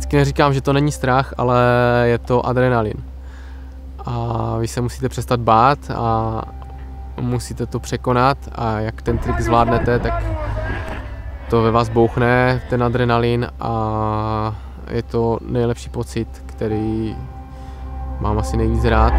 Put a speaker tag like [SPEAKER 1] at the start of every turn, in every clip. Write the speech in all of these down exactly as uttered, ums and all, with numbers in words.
[SPEAKER 1] Vždycky neříkám, že to není strach, ale je to adrenalin. A vy se musíte přestat bát a musíte to překonat a jak ten trik zvládnete, tak to ve vás bouchne, ten adrenalin a je to nejlepší pocit, který mám asi nejvíc rád.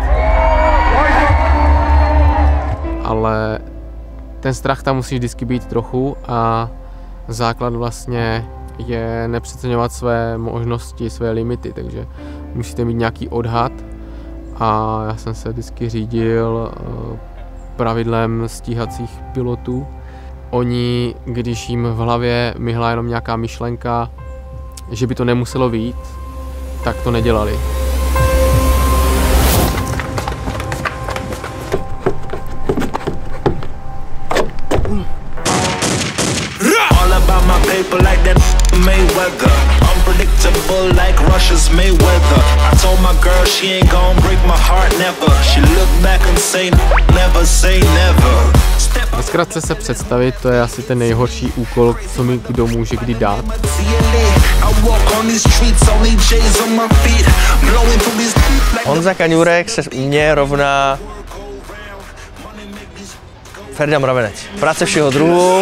[SPEAKER 1] Ale ten strach tam musí vždycky být trochu a základ vlastně je nepřeceňovat své možnosti, své limity, takže musíte mít nějaký odhad a já jsem se vždycky řídil pravidlem stíhacích pilotů. Oni, když jim v hlavě myhla jenom nějaká myšlenka, že by to nemuselo vyjít, tak to nedělali.
[SPEAKER 2] Mayweather, unpredictable like Russia's Mayweather. I told my girl she ain't gon' break my heart never. She looked back and say never say never.
[SPEAKER 1] Ve zkratce se představit, to je asi ten nejhorší úkol, co mi kdo může kdy dát.
[SPEAKER 3] Honza Kaňůrek se u mě rovná Ferda Mravenec. Práce všeho druhu.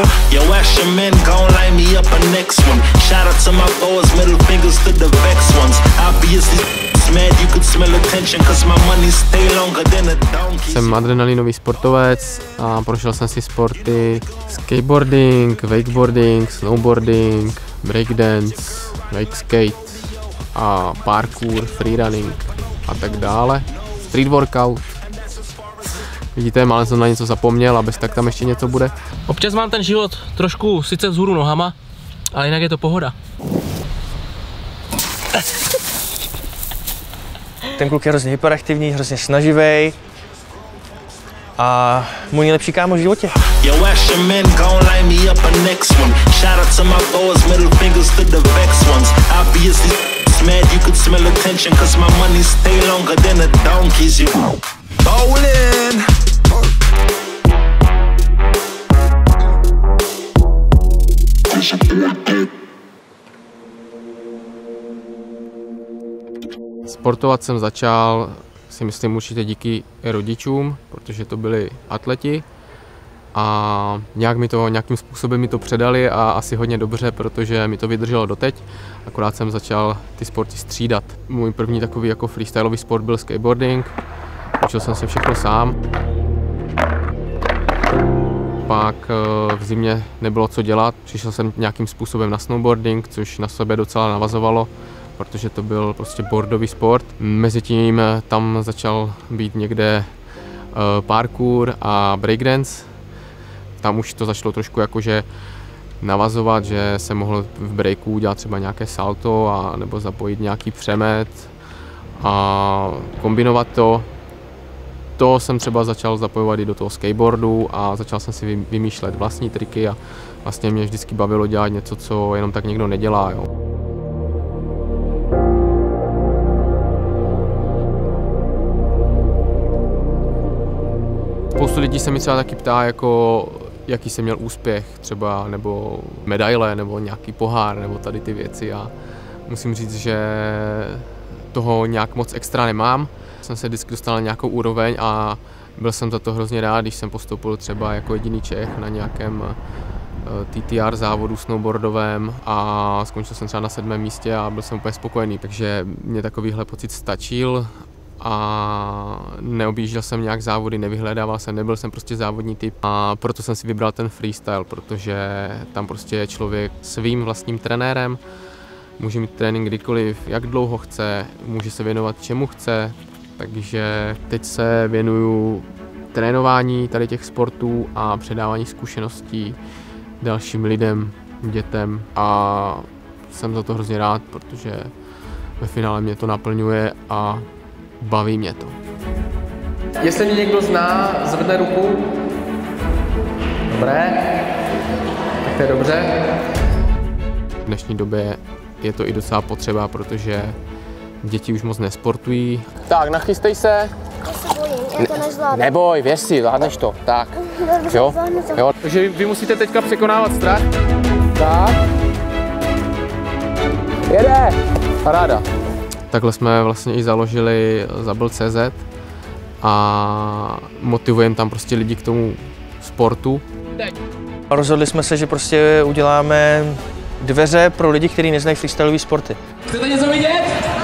[SPEAKER 1] Jsem adrenalinový sportovec a prošel jsem si sporty skateboarding, wakeboarding, snowboarding, breakdance, wake skate a parkour, freerunning a tak dále. Street workout. Vidíte, málem jsem na něco zapomněl a bez tak tam ještě něco bude.
[SPEAKER 4] Občas mám ten život trošku sice vzhůru nohama, ale jinak je to pohoda.
[SPEAKER 3] Ten kluk je hrozně hyperaktivní, hrozně snaživý a můj nejlepší kámo v životě.
[SPEAKER 1] Sportovat jsem začal, si myslím, určitě díky rodičům, protože to byli atleti a nějak mi to, nějakým způsobem mi to předali a asi hodně dobře, protože mi to vydrželo doteď, akorát jsem začal ty sporty střídat. Můj první takový jako freestyleový sport byl skateboarding, učil jsem se všechno sám. Pak v zimě nebylo co dělat, přišel jsem nějakým způsobem na snowboarding, což na sebe docela navazovalo, protože to byl prostě boardový sport. Mezitím tam začal být někde parkour a breakdance. Tam už to začalo trošku jakože navazovat, že jsem mohl v breaku udělat třeba nějaké salto a nebo zapojit nějaký přemet a kombinovat to. To jsem třeba začal zapojovat i do toho skateboardu a začal jsem si vymýšlet vlastní triky a vlastně mě vždycky bavilo dělat něco, co jenom tak někdo nedělá. Jo. Spoustu lidí se mi třeba taky ptá, jako, jaký jsem měl úspěch třeba, nebo medaile, nebo nějaký pohár, nebo tady ty věci a musím říct, že toho nějak moc extra nemám. Jsem se vždycky dostal na nějakou úroveň a byl jsem za to hrozně rád, když jsem postoupil třeba jako jediný Čech na nějakém T T R závodu snowboardovém a skončil jsem třeba na sedmém místě a byl jsem úplně spokojený, takže mě takovýhle pocit stačil a neobjížděl jsem nějak závody, nevyhledával jsem, nebyl jsem prostě závodní typ a proto jsem si vybral ten freestyle, protože tam prostě je člověk svým vlastním trenérem, může mít trénink kdykoliv, jak dlouho chce, může se věnovat čemu chce, takže teď se věnuju trénování tady těch sportů a předávání zkušeností dalším lidem, dětem a jsem za to hrozně rád, protože ve finále mě to naplňuje a baví mě to.
[SPEAKER 5] Jestli mě někdo zná, zvedne ruku. Dobré, tak to je dobře.
[SPEAKER 1] V dnešní době je to i docela potřeba, protože děti už moc nesportují. Tak, nachystej se.
[SPEAKER 6] Já se bojím, já to nezvládnu.
[SPEAKER 1] Neboj, věř si, zvládneš to. Tak, jo? Jo. Takže vy musíte teďka překonávat strach. Tak. Jede! Paráda. Takhle jsme vlastně i založili Zabl tečka cé zet a motivujeme tam prostě lidi k tomu sportu.
[SPEAKER 3] Rozhodli jsme se, že prostě uděláme dveře pro lidi, kteří neznají freestyleové sporty.
[SPEAKER 4] Chcete něco vidět?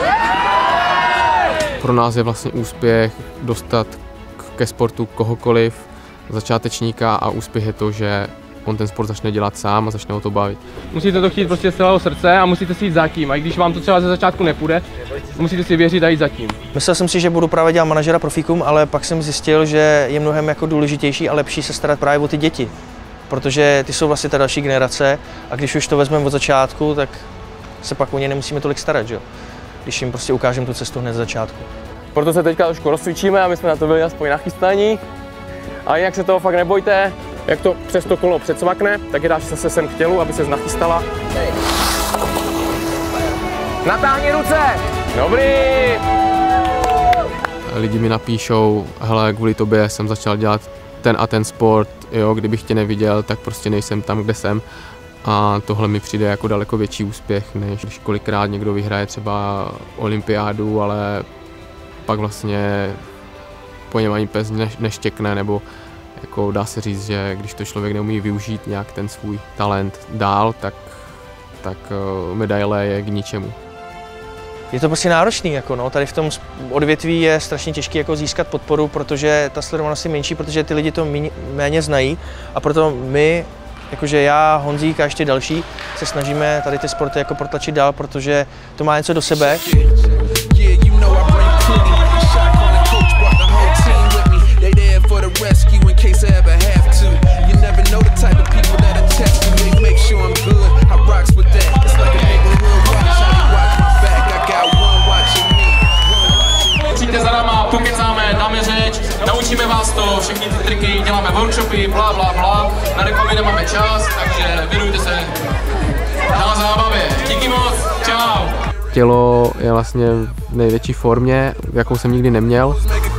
[SPEAKER 1] Pro nás je vlastně úspěch dostat ke sportu kohokoliv, začátečníka, a úspěch je to, že on ten sport začne dělat sám a začne ho to bavit.
[SPEAKER 5] Musíte to chtít prostě z celého srdce a musíte si jít za tím. A i když vám to třeba ze začátku nepůjde, musíte si věřit a jít za tím.
[SPEAKER 3] Myslel jsem si, že budu právě dělat manažera profíkům, ale pak jsem zjistil, že je mnohem jako důležitější a lepší se starat právě o ty děti. Protože ty jsou vlastně ta další generace a když už to vezmeme od začátku, tak se pak o ně nemusíme tolik starat, že jo? Když jim prostě ukážeme tu cestu hned z začátku.
[SPEAKER 5] Proto se teďka trošku rozcvičíme a my jsme na to byli aspoň nachystaní. A jinak se toho fakt nebojte, jak to přes to kolo předsvakne, tak je dáš zase sem k tělu, aby ses nachystala. Natáhni ruce! Dobrý!
[SPEAKER 1] Lidi mi napíšou, hele, kvůli tobě jsem začal dělat ten a ten sport, jo, kdybych tě neviděl, tak prostě nejsem tam, kde jsem. A tohle mi přijde jako daleko větší úspěch, než když kolikrát někdo vyhraje třeba olympiádu, ale pak vlastně po něm ani pes neštěkne, nebo jako dá se říct, že když to člověk neumí využít nějak ten svůj talent dál, tak, tak medaile je k ničemu.
[SPEAKER 3] Je to prostě náročný, jako no. Tady v tom odvětví je strašně těžké jako získat podporu, protože ta sledovanost je menší, protože ty lidi to méně znají a proto my, jakože já, Honzík a ještě další, se snažíme tady ty sporty jako protlačit dál, protože to má něco do sebe.
[SPEAKER 4] Přijďte za náma, pokecáme, dáme řeč, naučíme vás to, všechny ty triky, děláme workshopy, blá, blá, blá. Na reklamy nemáme čas, takže věnujte se na zábavě. Díky moc, čau!
[SPEAKER 1] Tělo je vlastně v největší formě, jakou jsem nikdy neměl.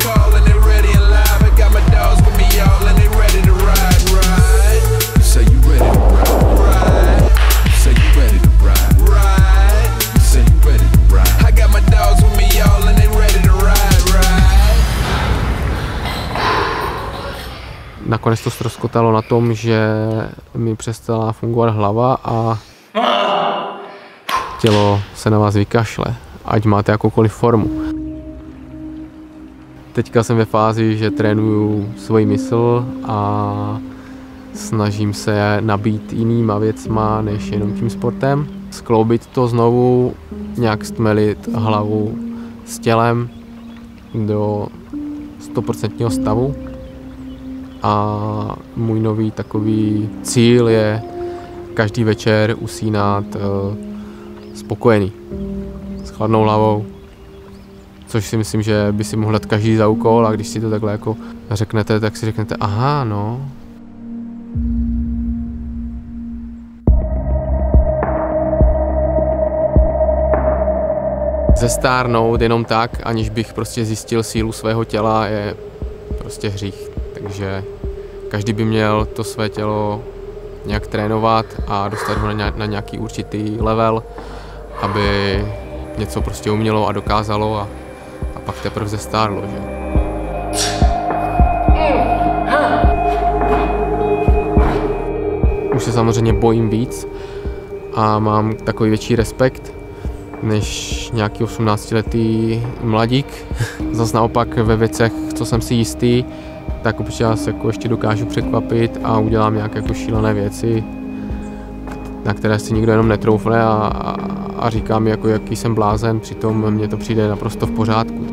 [SPEAKER 1] Nakonec to ztroskotalo na tom, že mi přestala fungovat hlava a tělo se na vás vykašle, ať máte jakoukoliv formu. Teďka jsem ve fázi, že trénuju svoji mysl a snažím se nabít jinýma věcma než jenom tím sportem. Skloubit to znovu, nějak stmelit hlavu s tělem do stoprocentního stavu. A můj nový takový cíl je každý večer usínat uh, spokojený, s chladnou hlavou, což si myslím, že by si mohl dát každý za úkol, a když si to takhle jako řeknete, tak si řeknete, aha, no. Zestárnout jenom tak, aniž bych prostě zjistil sílu svého těla, je prostě hřích. Takže každý by měl to své tělo nějak trénovat a dostat ho na nějaký určitý level, aby něco prostě umělo a dokázalo a, a pak teprve zestárlo, že? Už se samozřejmě bojím víc a mám takový větší respekt než nějaký osmnáctiletý mladík. Zas naopak ve věcech, co jsem si jistý, tak občas jako ještě dokážu překvapit a udělám nějaké jako šílené věci, na které si nikdo jenom netroufne a, a, a říká mi, jako, jaký jsem blázen, přitom mně to přijde naprosto v pořádku.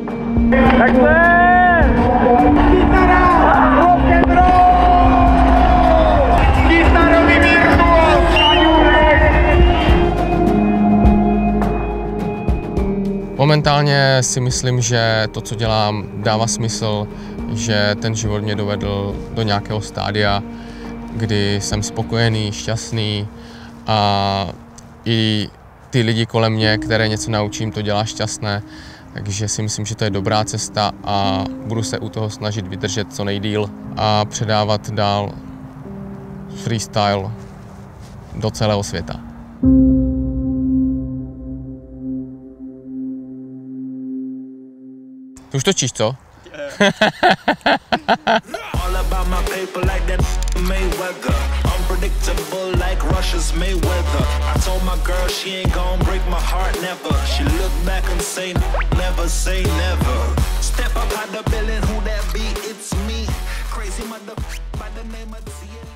[SPEAKER 1] Momentálně si myslím, že to, co dělám, dává smysl, že ten život mě dovedl do nějakého stádia, kdy jsem spokojený, šťastný a i ty lidi kolem mě, které něco naučím, to dělá šťastné. Takže si myslím, že to je dobrá cesta a budu se u toho snažit vydržet co nejdýl a předávat dál freestyle do celého světa. Už točíš, co?
[SPEAKER 2] All about my paper like that Mayweather. Unpredictable like Russia's Mayweather. I told my girl she ain't gon' break my heart never. She looked back and say never say never. Step up out the building, who that be? It's me. Crazy mother by the name of T N